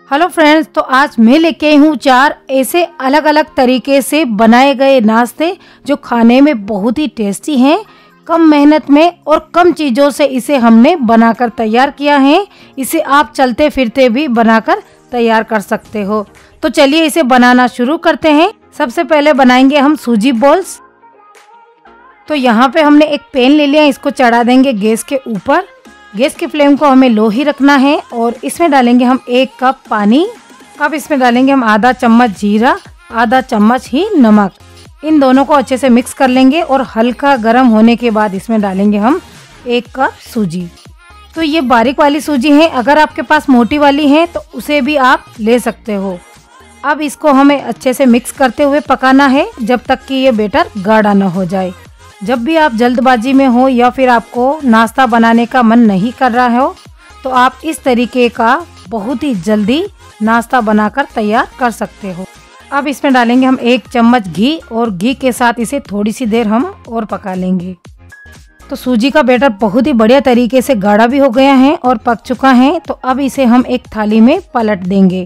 Hello friends, तो आज मैं लेके आई हूँ 4 ऐसे अलग अलग तरीके से बनाए गए नाश्ते जो खाने में बहुत ही टेस्टी हैं। कम मेहनत में और कम चीज़ों से इसे हमने बनाकर तैयार किया है। इसे आप चलते फिरते भी बनाकर तैयार कर सकते हो। तो चलिए इसे बनाना शुरू करते हैं। सबसे पहले बनाएंगे हम सूजी बॉल्स। तो यहाँ पे हमने एक पैन ले लिया, इसको चढ़ा देंगे गैस के ऊपर। गैस की फ्लेम को हमें लो ही रखना है और इसमें डालेंगे हम 1 कप पानी। अब इसमें डालेंगे हम आधा चम्मच जीरा, आधा चम्मच ही नमक। इन दोनों को अच्छे से मिक्स कर लेंगे और हल्का गर्म होने के बाद इसमें डालेंगे हम 1 कप सूजी। तो ये बारीक वाली सूजी है, अगर आपके पास मोटी वाली है तो उसे भी आप ले सकते हो। अब इसको हमें अच्छे से मिक्स करते हुए पकाना है जब तक कि ये बैटर गाढ़ा न हो जाए। जब भी आप जल्दबाजी में हो या फिर आपको नाश्ता बनाने का मन नहीं कर रहा हो तो आप इस तरीके का बहुत ही जल्दी नाश्ता बनाकर तैयार कर सकते हो। अब इसमें डालेंगे हम 1 चम्मच घी और घी के साथ इसे थोड़ी सी देर हम और पका लेंगे। तो सूजी का बैटर बहुत ही बढ़िया तरीके से गाढ़ा भी हो गया है और पक चुका है। तो अब इसे हम एक थाली में पलट देंगे।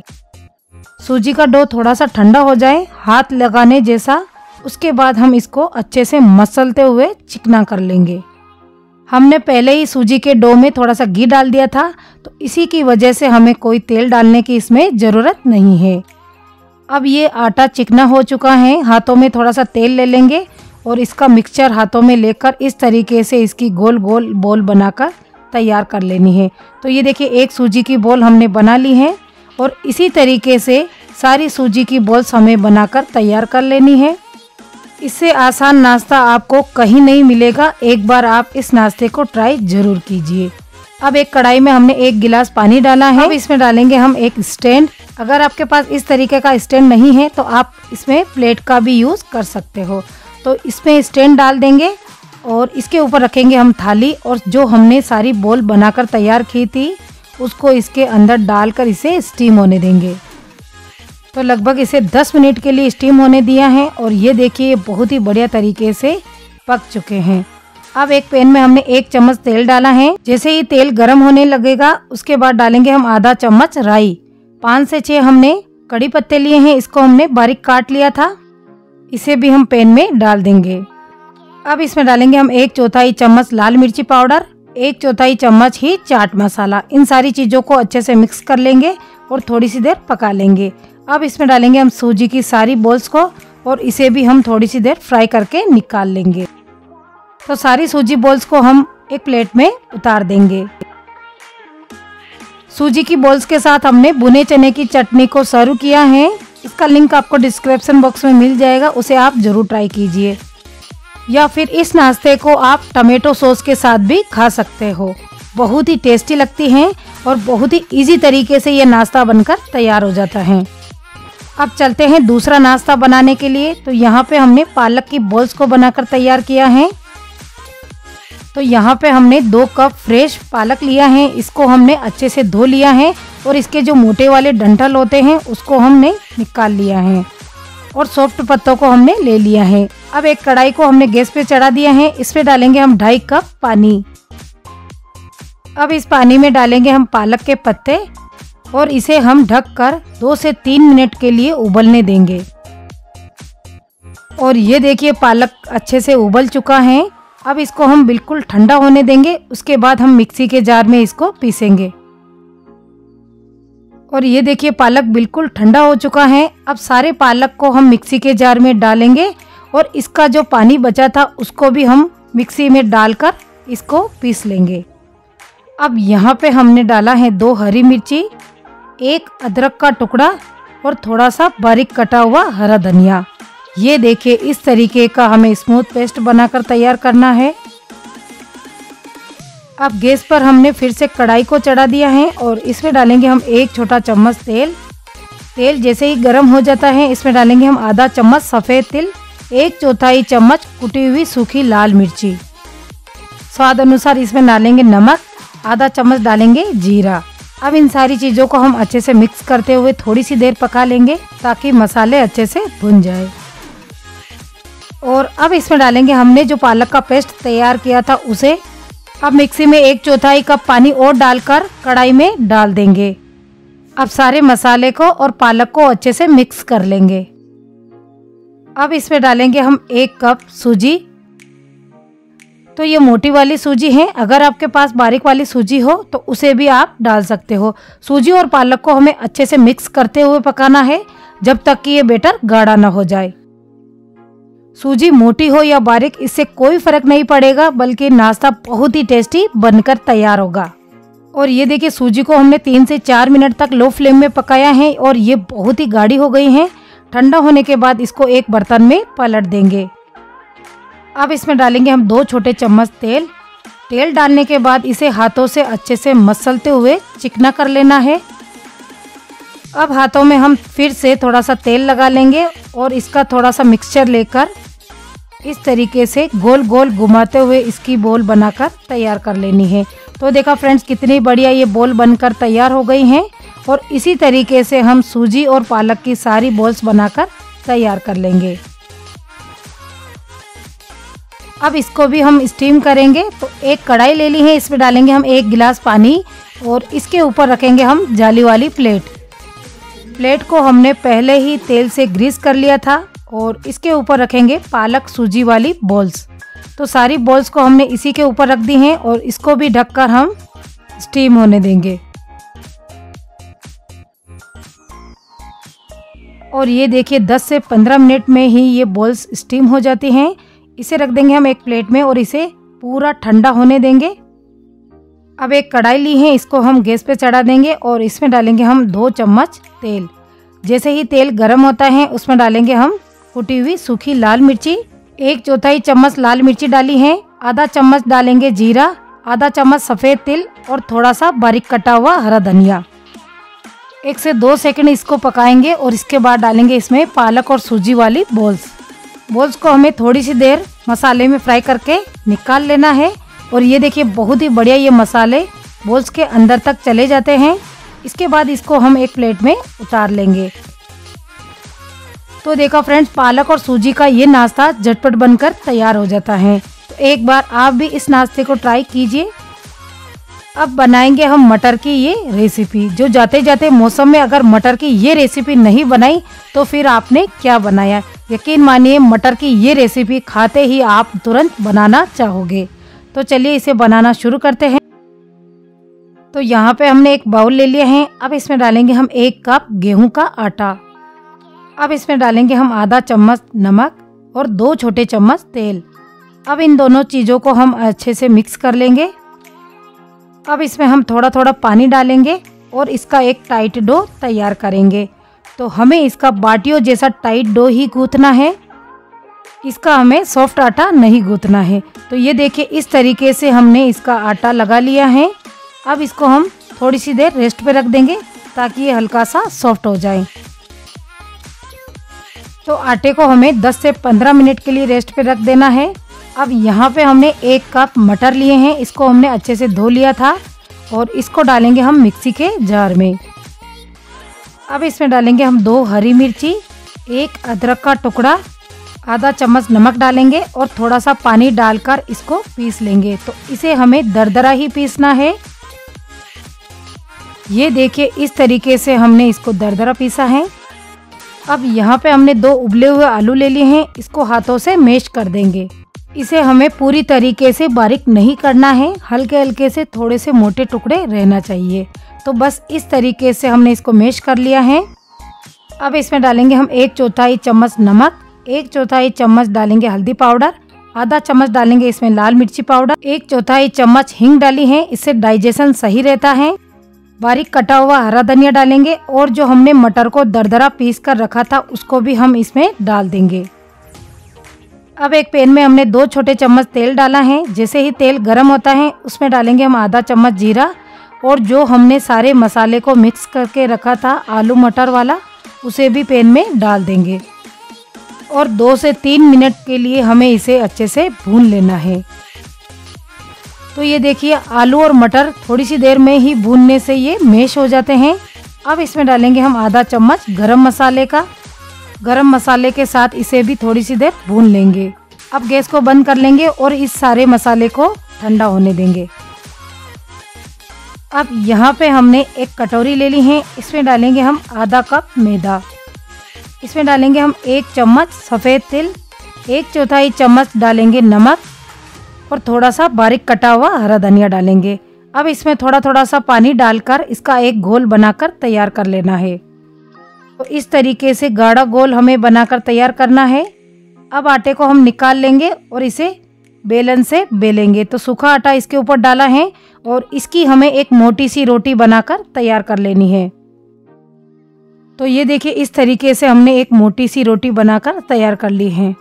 सूजी का डो थोड़ा सा ठंडा हो जाए, हाथ लगाने जैसा, उसके बाद हम इसको अच्छे से मसलते हुए चिकना कर लेंगे। हमने पहले ही सूजी के डो में थोड़ा सा घी डाल दिया था, तो इसी की वजह से हमें कोई तेल डालने की इसमें ज़रूरत नहीं है। अब ये आटा चिकना हो चुका है, हाथों में थोड़ा सा तेल ले लेंगे और इसका मिक्सचर हाथों में लेकर इस तरीके से इसकी गोल गोल बॉल बनाकर तैयार कर लेनी है। तो ये देखिए, एक सूजी की बॉल हमने बना ली है और इसी तरीके से सारी सूजी की बॉल्स हमें बनाकर तैयार कर लेनी है। इससे आसान नाश्ता आपको कहीं नहीं मिलेगा। एक बार आप इस नाश्ते को ट्राई जरूर कीजिए। अब एक कढ़ाई में हमने 1 गिलास पानी डाला है। अब इसमें डालेंगे हम एक स्टैंड। अगर आपके पास इस तरीके का स्टैंड नहीं है तो आप इसमें प्लेट का भी यूज़ कर सकते हो। तो इसमें स्टैंड डाल देंगे और इसके ऊपर रखेंगे हम थाली और जो हमने सारी बॉल बनाकर तैयार की थी उसको इसके अंदर डालकर इसे स्टीम होने देंगे। तो लगभग इसे 10 मिनट के लिए स्टीम होने दिया है और ये देखिए, ये बहुत ही बढ़िया तरीके से पक चुके हैं। अब एक पैन में हमने 1 चम्मच तेल डाला है। जैसे ही तेल गर्म होने लगेगा उसके बाद डालेंगे हम आधा चम्मच राई। 5 से 6 हमने कड़ी पत्ते लिए हैं, इसको हमने बारीक काट लिया था। इसे भी हम पैन में डाल देंगे। अब इसमें डालेंगे हम 1/4 चम्मच लाल मिर्ची पाउडर, 1/4 चम्मच ही चाट मसाला। इन सारी चीज़ों को अच्छे से मिक्स कर लेंगे और थोड़ी सी देर पका लेंगे। अब इसमें डालेंगे हम सूजी की सारी बॉल्स को और इसे भी हम थोड़ी सी देर फ्राई करके निकाल लेंगे। तो सारी सूजी बॉल्स को हम एक प्लेट में उतार देंगे। सूजी की बॉल्स के साथ हमने भुने चने की चटनी को सर्व किया है। इसका लिंक आपको डिस्क्रिप्शन बॉक्स में मिल जाएगा, उसे आप जरूर ट्राई कीजिए। या फिर इस नाश्ते को आप टमेटो सॉस के साथ भी खा सकते हो। बहुत ही टेस्टी लगती हैं और बहुत ही इजी तरीके से ये नाश्ता बनकर तैयार हो जाता है। अब चलते हैं दूसरा नाश्ता बनाने के लिए। तो यहाँ पे हमने पालक की बॉल्स को बनाकर तैयार किया है। तो यहाँ पे हमने 2 कप फ्रेश पालक लिया है। इसको हमने अच्छे से धो लिया है और इसके जो मोटे वाले डंठल होते हैं उसको हमने निकाल लिया है और सॉफ्ट पत्तों को हमने ले लिया है। अब एक कढ़ाई को हमने गैस पे चढ़ा दिया है। इसमें डालेंगे हम 2.5 कप पानी। अब इस पानी में डालेंगे हम पालक के पत्ते और इसे हम ढककर 2 से 3 मिनट के लिए उबलने देंगे। और ये देखिए, पालक अच्छे से उबल चुका है। अब इसको हम बिल्कुल ठंडा होने देंगे, उसके बाद हम मिक्सी के जार में इसको पीसेंगे। और ये देखिए, पालक बिल्कुल ठंडा हो चुका है। अब सारे पालक को हम मिक्सी के जार में डालेंगे और इसका जो पानी बचा था उसको भी हम मिक्सी में डालकर इसको पीस लेंगे। अब यहाँ पे हमने डाला है 2 हरी मिर्ची, 1 अदरक का टुकड़ा और थोड़ा सा बारीक कटा हुआ हरा धनिया। ये देखिए, इस तरीके का हमें स्मूथ पेस्ट बनाकर तैयार करना है। अब गैस पर हमने फिर से कढ़ाई को चढ़ा दिया है और इसमें डालेंगे हम 1 छोटा चम्मच तेल। तेल जैसे ही गर्म हो जाता है इसमें डालेंगे हम आधा चम्मच सफ़ेद तिल, 1/4 चम्मच कुटी हुई सूखी लाल मिर्ची। स्वाद अनुसार इसमें डालेंगे नमक, आधा चम्मच डालेंगे जीरा। अब इन सारी चीज़ों को हम अच्छे से मिक्स करते हुए थोड़ी सी देर पका लेंगे ताकि मसाले अच्छे से भुन जाए। और अब इसमें डालेंगे हमने जो पालक का पेस्ट तैयार किया था उसे। अब मिक्सी में 1/4 कप पानी और डालकर कढ़ाई में डाल देंगे। अब सारे मसाले को और पालक को अच्छे से मिक्स कर लेंगे। अब इसमें डालेंगे हम 1 कप सूजी। तो ये मोटी वाली सूजी है, अगर आपके पास बारीक वाली सूजी हो तो उसे भी आप डाल सकते हो। सूजी और पालक को हमें अच्छे से मिक्स करते हुए पकाना है जब तक कि ये बैटर गाढ़ा ना हो जाए। सूजी मोटी हो या बारीक इससे कोई फर्क नहीं पड़ेगा, बल्कि नाश्ता बहुत ही टेस्टी बनकर तैयार होगा। और ये देखिए सूजी को हमने 3 से 4 मिनट तक लो फ्लेम में पकाया है और ये बहुत ही गाढ़ी हो गई है। ठंडा होने के बाद इसको एक बर्तन में पलट देंगे। अब इसमें डालेंगे हम 2 छोटे चम्मच तेल। तेल डालने के बाद इसे हाथों से अच्छे से मसलते हुए चिकना कर लेना है। अब हाथों में हम फिर से थोड़ा सा तेल लगा लेंगे और इसका थोड़ा सा मिक्सचर लेकर इस तरीके से गोल गोल घुमाते हुए इसकी बॉल बनाकर तैयार कर लेनी है। तो देखा फ्रेंड्स कितनी बढ़िया ये बॉल बनकर तैयार हो गई हैं। और इसी तरीके से हम सूजी और पालक की सारी बॉल्स बनाकर तैयार कर लेंगे। अब इसको भी हम स्टीम करेंगे। तो एक कढ़ाई ले ली है, इसमें डालेंगे हम 1 गिलास पानी और इसके ऊपर रखेंगे हम जाली वाली प्लेट। प्लेट को हमने पहले ही तेल से ग्रीस कर लिया था और इसके ऊपर रखेंगे पालक सूजी वाली बॉल्स। तो सारी बॉल्स को हमने इसी के ऊपर रख दी हैं और इसको भी ढककर हम स्टीम होने देंगे। और ये देखिए 10 से 15 मिनट में ही ये बॉल्स स्टीम हो जाती हैं। इसे रख देंगे हम एक प्लेट में और इसे पूरा ठंडा होने देंगे। अब एक कढ़ाई ली है, इसको हम गैस पे चढ़ा देंगे और इसमें डालेंगे हम 2 चम्मच तेल। जैसे ही तेल गर्म होता है उसमें डालेंगे हम कुटी हुई सूखी लाल मिर्ची। 1/4 चम्मच लाल मिर्ची डाली है। आधा चम्मच डालेंगे जीरा, आधा चम्मच सफ़ेद तिल और थोड़ा सा बारीक कटा हुआ हरा धनिया। 1 से 2 सेकंड इसको पकाएंगे और इसके बाद डालेंगे इसमें पालक और सूजी वाली बॉल्स को हमें थोड़ी सी देर मसाले में फ्राई करके निकाल लेना है। और ये देखिए बहुत ही बढ़िया ये मसाले बॉल्स के अंदर तक चले जाते हैं। इसके बाद इसको हम एक प्लेट में उतार लेंगे। तो देखा फ्रेंड्स पालक और सूजी का ये नाश्ता झटपट बनकर तैयार हो जाता है। तो एक बार आप भी इस नाश्ते को ट्राई कीजिए। अब बनाएंगे हम मटर की ये रेसिपी। जो जाते जाते मौसम में अगर मटर की ये रेसिपी नहीं बनाई तो फिर आपने क्या बनाया। यकीन मानिए मटर की ये रेसिपी खाते ही आप तुरंत बनाना चाहोगे। तो चलिए इसे बनाना शुरू करते हैं। तो यहाँ पे हमने एक बाउल ले लिया है। अब इसमें डालेंगे हम 1 कप गेहूं का आटा। अब इसमें डालेंगे हम आधा चम्मच नमक और 2 छोटे चम्मच तेल। अब इन दोनों चीज़ों को हम अच्छे से मिक्स कर लेंगे। अब इसमें हम थोड़ा थोड़ा पानी डालेंगे और इसका एक टाइट डो तैयार करेंगे। तो हमें इसका बाटियों जैसा टाइट डो ही गूंथना है, इसका हमें सॉफ्ट आटा नहीं गूंथना है। तो ये देखिए इस तरीके से हमने इसका आटा लगा लिया है। अब इसको हम थोड़ी सी देर रेस्ट पे रख देंगे ताकि ये हल्का सा सॉफ्ट हो जाए। तो आटे को हमें 10 से 15 मिनट के लिए रेस्ट पे रख देना है। अब यहाँ पे हमने 1 कप मटर लिए हैं, इसको हमने अच्छे से धो लिया था और इसको डालेंगे हम मिक्सी के जार में। अब इसमें डालेंगे हम 2 हरी मिर्ची, 1 अदरक का टुकड़ा, आधा चम्मच नमक डालेंगे और थोड़ा सा पानी डालकर इसको पीस लेंगे। तो इसे हमें दरदरा ही पीसना है। ये देखिए इस तरीके से हमने इसको दरदरा पीसा है। अब यहाँ पे हमने 2 उबले हुए आलू ले लिए हैं, इसको हाथों से मैश कर देंगे। इसे हमें पूरी तरीके से बारीक नहीं करना है, हल्के हल्के से थोड़े से मोटे टुकड़े रहना चाहिए। तो बस इस तरीके से हमने इसको मैश कर लिया है। अब इसमें डालेंगे हम 1/4 चम्मच नमक, 1/4 चम्मच डालेंगे हल्दी पाउडर, आधा चम्मच डालेंगे इसमें लाल मिर्ची पाउडर, 1/4 चम्मच हींग डाली है, इससे डाइजेशन सही रहता है। बारीक कटा हुआ हरा धनिया डालेंगे और जो हमने मटर को दरदरा पीस कर रखा था उसको भी हम इसमें डाल देंगे। अब एक पैन में हमने 2 छोटे चम्मच तेल डाला है। जैसे ही तेल गर्म होता है उसमें डालेंगे हम आधा चम्मच जीरा और जो हमने सारे मसाले को मिक्स करके रखा था आलू मटर वाला उसे भी पैन में डाल देंगे और 2 से 3 मिनट के लिए हमें इसे अच्छे से भून लेना है। तो ये देखिए आलू और मटर थोड़ी सी देर में ही भूनने से ये मैश हो जाते हैं। अब इसमें डालेंगे हम आधा चम्मच गरम मसाले का। गरम मसाले के साथ इसे भी थोड़ी सी देर भून लेंगे। अब गैस को बंद कर लेंगे और इस सारे मसाले को ठंडा होने देंगे। अब यहाँ पे हमने एक कटोरी ले ली है, इसमें डालेंगे हम आधा कप मैदा। इसमें डालेंगे हम 1 चम्मच सफ़ेद तिल, 1/4 चम्मच डालेंगे नमक और थोड़ा सा बारीक कटा हुआ हरा धनिया डालेंगे। अब इसमें थोड़ा थोड़ा सा पानी डालकर इसका एक घोल बनाकर तैयार कर लेना है। तो इस तरीके से गाढ़ा घोल हमें बनाकर तैयार करना है। अब आटे को हम निकाल लेंगे और इसे बेलन से बेलेंगे। तो सूखा आटा इसके ऊपर डाला है और इसकी हमें एक मोटी सी रोटी बनाकर तैयार कर लेनी है। तो ये देखिए, इस तरीके से हमने एक मोटी सी रोटी बनाकर तैयार कर ली है।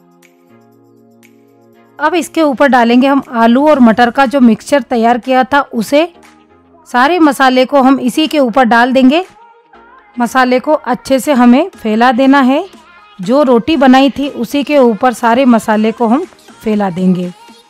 अब इसके ऊपर डालेंगे हम आलू और मटर का जो मिक्सचर तैयार किया था उसे। सारे मसाले को हम इसी के ऊपर डाल देंगे। मसाले को अच्छे से हमें फैला देना है। जो रोटी बनाई थी उसी के ऊपर सारे मसाले को हम फैला देंगे।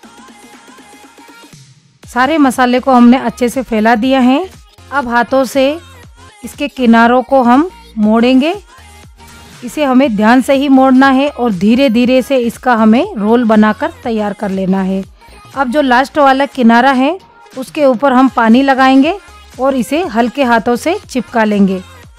सारे मसाले को हमने अच्छे से फैला दिया है। अब हाथों से इसके किनारों को हम मोड़ेंगे। इसे हमें ध्यान से ही मोड़ना है और धीरे धीरे से इसका हमें रोल बनाकर तैयार कर लेना है। अब जो लास्ट वाला किनारा है उसके ऊपर हम पानी लगाएंगे और इसे हल्के हाथों से चिपका लेंगे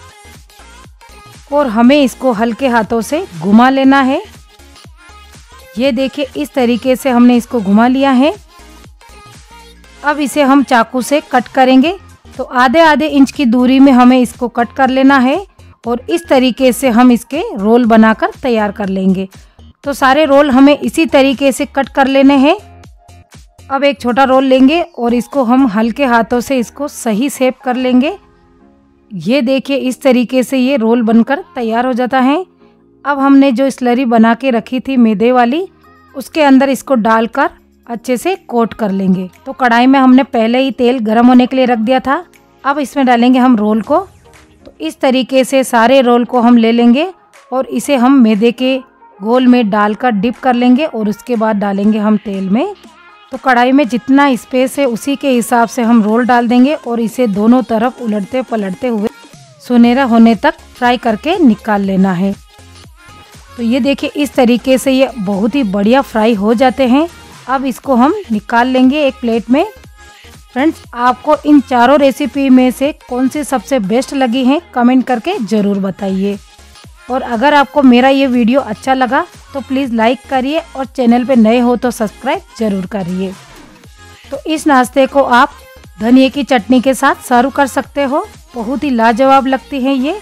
और हमें इसको हल्के हाथों से घुमा लेना है। ये देखिए, इस तरीके से हमने इसको घुमा लिया है। अब इसे हम चाकू से कट करेंगे। तो आधे आधे इंच की दूरी में हमें इसको कट कर लेना है और इस तरीके से हम इसके रोल बनाकर तैयार कर लेंगे। तो सारे रोल हमें इसी तरीके से कट कर लेने हैं। अब एक छोटा रोल लेंगे और इसको हम हल्के हाथों से इसको सही शेप कर लेंगे। ये देखिए, इस तरीके से ये रोल बनकर तैयार हो जाता है। अब हमने जो स्लरी बना के रखी थी मैदे वाली, उसके अंदर इसको डालकर अच्छे से कोट कर लेंगे। तो कढ़ाई में हमने पहले ही तेल गर्म होने के लिए रख दिया था। अब इसमें डालेंगे हम रोल को। तो इस तरीके से सारे रोल को हम ले लेंगे और इसे हम मैदे के घोल में डालकर डिप कर लेंगे और उसके बाद डालेंगे हम तेल में। तो कढ़ाई में जितना स्पेस है उसी के हिसाब से हम रोल डाल देंगे और इसे दोनों तरफ उलटते पलटते हुए सुनहरा होने तक फ्राई करके निकाल लेना है। तो ये देखिए, इस तरीके से ये बहुत ही बढ़िया फ्राई हो जाते हैं। अब इसको हम निकाल लेंगे एक प्लेट में। फ्रेंड्स, आपको इन चारों रेसिपी में से कौन सी सबसे बेस्ट लगी है कमेंट करके ज़रूर बताइए। और अगर आपको मेरा ये वीडियो अच्छा लगा तो प्लीज़ लाइक करिए और चैनल पे नए हो तो सब्सक्राइब ज़रूर करिए। तो इस नाश्ते को आप धनिए की चटनी के साथ सर्व कर सकते हो। बहुत ही लाजवाब लगती है ये।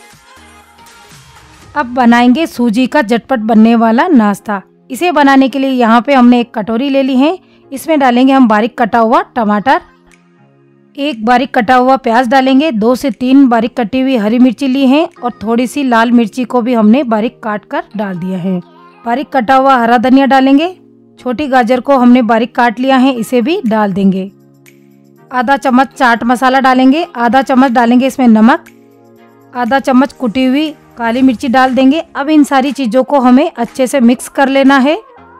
अब बनाएंगे सूजी का झटपट बनने वाला नाश्ता। इसे बनाने के लिए यहाँ पे हमने एक कटोरी ले ली है। इसमें डालेंगे हम बारीक कटा हुआ टमाटर, एक बारीक कटा हुआ प्याज डालेंगे, 2 से 3 बारीक कटी हुई हरी मिर्ची ली है और थोड़ी सी लाल मिर्ची को भी हमने बारीक काट कर डाल दिया है। बारीक कटा हुआ हरा धनिया डालेंगे। छोटी गाजर को हमने बारीक काट लिया है, इसे भी डाल देंगे। आधा चम्मच चाट मसाला डालेंगे, आधा चम्मच डालेंगे इसमें नमक, आधा चम्मच कुटी हुई काली मिर्ची डाल देंगे। अब इन सारी चीज़ों को हमें अच्छे से मिक्स कर लेना है।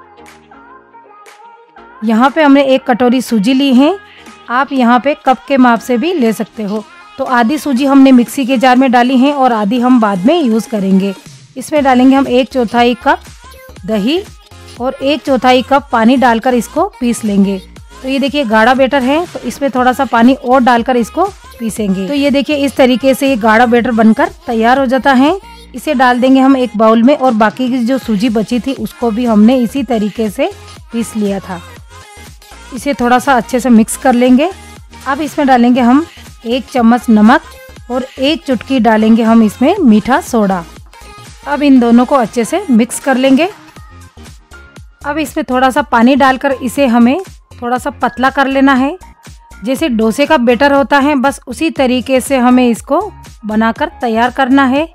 यहाँ पे हमने एक कटोरी सूजी ली है। आप यहाँ पे कप के माप से भी ले सकते हो। तो आधी सूजी हमने मिक्सी के जार में डाली है और आधी हम बाद में यूज़ करेंगे। इसमें डालेंगे हम 1/4 कप दही और 1/4 कप पानी डालकर इसको पीस लेंगे। तो ये देखिए, गाढ़ा बैटर है तो इसमें थोड़ा सा पानी और डालकर इसको पीसेंगे। तो ये देखिए, इस तरीके से ये गाढ़ा बैटर बनकर तैयार हो जाता है। इसे डाल देंगे हम एक बाउल में और बाकी की जो सूजी बची थी उसको भी हमने इसी तरीके से पीस लिया था। इसे थोड़ा सा अच्छे से मिक्स कर लेंगे। अब इसमें डालेंगे हम 1 चम्मच नमक और 1 चुटकी डालेंगे हम इसमें मीठा सोडा। अब इन दोनों को अच्छे से मिक्स कर लेंगे। अब इसमें थोड़ा सा पानी डालकर इसे हमें थोड़ा सा पतला कर लेना है। जैसे डोसे का बैटर होता है बस उसी तरीके से हमें इसको बनाकर तैयार करना है।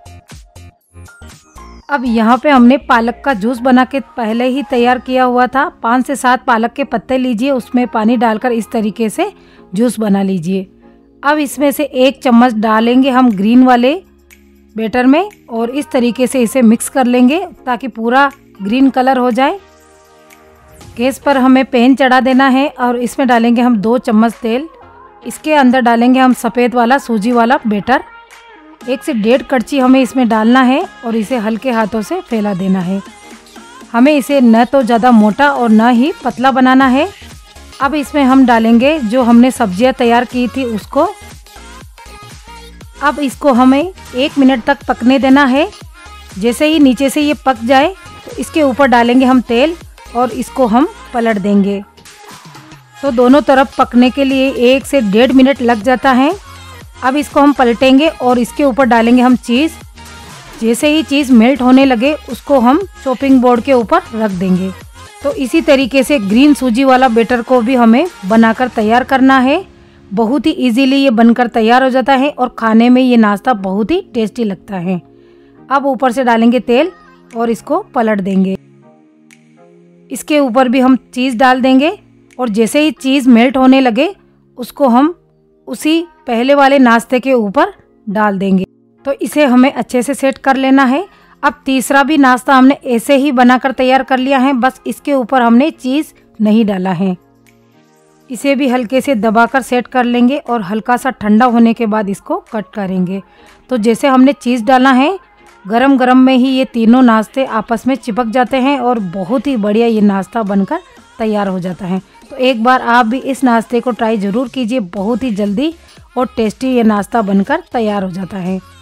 अब यहाँ पे हमने पालक का जूस बना के पहले ही तैयार किया हुआ था। 5 से 7 पालक के पत्ते लीजिए, उसमें पानी डालकर इस तरीके से जूस बना लीजिए। अब इसमें से 1 चम्मच डालेंगे हम ग्रीन वाले बैटर में और इस तरीके से इसे मिक्स कर लेंगे ताकि पूरा ग्रीन कलर हो जाए। गैस पर हमें पैन चढ़ा देना है और इसमें डालेंगे हम 2 चम्मच तेल। इसके अंदर डालेंगे हम सफ़ेद वाला सूजी वाला बैटर। 1 से 1.5 कड़छी हमें इसमें डालना है और इसे हल्के हाथों से फैला देना है। हमें इसे न तो ज़्यादा मोटा और न ही पतला बनाना है। अब इसमें हम डालेंगे जो हमने सब्जियां तैयार की थी उसको। अब इसको हमें 1 मिनट तक पकने देना है। जैसे ही नीचे से ये पक जाए तो इसके ऊपर डालेंगे हम तेल और इसको हम पलट देंगे। तो दोनों तरफ पकने के लिए 1 से 1.5 मिनट लग जाता है। अब इसको हम पलटेंगे और इसके ऊपर डालेंगे हम चीज़। जैसे ही चीज़ मेल्ट होने लगे उसको हम चॉपिंग बोर्ड के ऊपर रख देंगे। तो इसी तरीके से ग्रीन सूजी वाला बैटर को भी हमें बनाकर तैयार करना है। बहुत ही इजीली ये बनकर तैयार हो जाता है और खाने में ये नाश्ता बहुत ही टेस्टी लगता है। अब ऊपर से डालेंगे तेल और इसको पलट देंगे। इसके ऊपर भी हम चीज़ डाल देंगे और जैसे ही चीज़ मेल्ट होने लगे उसको हम उसी पहले वाले नाश्ते के ऊपर डाल देंगे। तो इसे हमें अच्छे से सेट कर लेना है। अब तीसरा भी नाश्ता हमने ऐसे ही बनाकर तैयार कर लिया है, बस इसके ऊपर हमने चीज़ नहीं डाला है। इसे भी हल्के से दबाकर सेट कर लेंगे और हल्का सा ठंडा होने के बाद इसको कट करेंगे। तो जैसे हमने चीज़ डाला है, गरम गरम में ही ये तीनों नाश्ते आपस में चिपक जाते हैं और बहुत ही बढ़िया ये नाश्ता बनकर तैयार हो जाता है। तो एक बार आप भी इस नाश्ते को ट्राई ज़रूर कीजिए। बहुत ही जल्दी और टेस्टी ये नाश्ता बनकर तैयार हो जाता है।